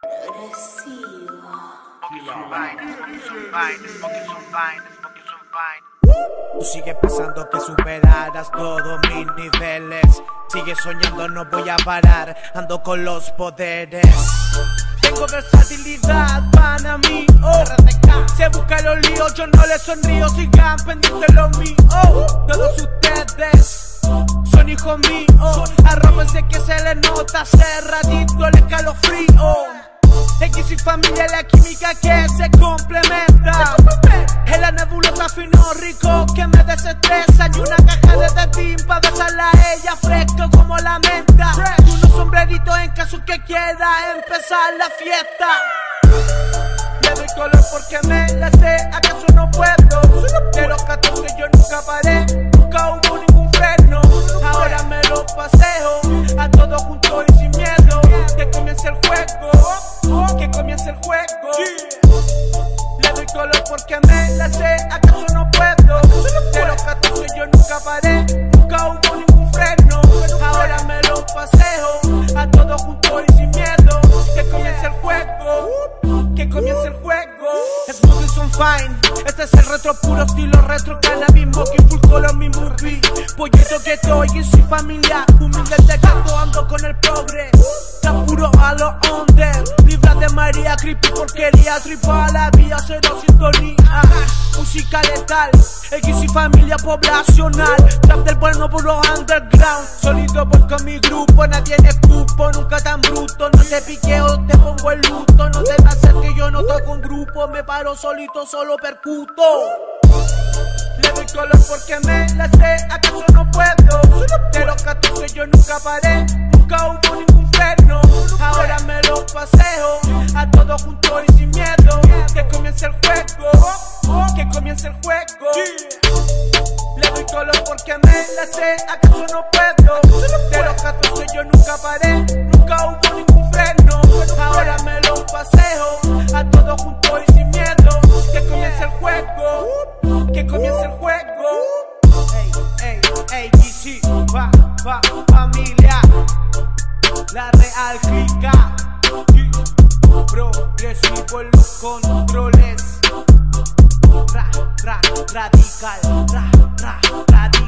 Tú sigues pensando que superarás todos mis niveles. Sigues soñando, no voy a parar, ando con los poderes. Tengo versatilidad, para mí, se buscan los líos, yo no les sonrío, sigan pendientes los míos. Todos ustedes son hijos míos, arrópense que se les nota hace ratito el escalofrío. X y familia, la química que se complementa. En la nebulosa fino rico que me desestresa. Y una caja de dentín pa' besarla a ella fresco como la menta. Y unos sombreritos en caso que quiera empezar la fiesta. Le doy color porque me la sé, acaso no puedo. De los 14 yo nunca paré, nunca hubo ningún freno. Ahora me lo paseo, a todos juntos y sin miedo. Que comience el juego, que comience el juego. Le doy color porque me la sé, acaso no puedo. De los 14 yo nunca paré, nunca hubo ningún freno. Ahora me lo paseo, a todos juntos y sin miedo. Que comience el juego, que comience el juego. Smooth is on fine, este es el retro puro estilo retro cannabis, smoking full color mi movie. Pollito que estoy y soy familia, humilde de gato ando con el progre. Tan puro a lo under, libra de María, creepy porquería, tripa a la vía, cero sintonía. Música letal, X y familia poblacional, trap del bueno puro underground. Sólido porque mi grupo, nadie me escupo, nunca tan bruto. No te piqueo, te pongo el luto, no te me acerques, yo no toco un grupo, me paro solito, solo percuto. Le doy color porque me la sé, acaso no puedo. De los 14 yo nunca paré, nunca hubo ningún freno. Ahora me lo paseo, a todos juntos y sin miedo. Que comience el juego, que comience el juego. Le doy color porque me la sé, acaso no puedo. De los 14 yo nunca paré, nunca hubo ningún freno. Ahora me lo paseo, a todos juntos y sin miedo. Que comience el juego, que comience el juego. Ey, GC, familia, la real clica. Progresivo en los controles. Radical, radical.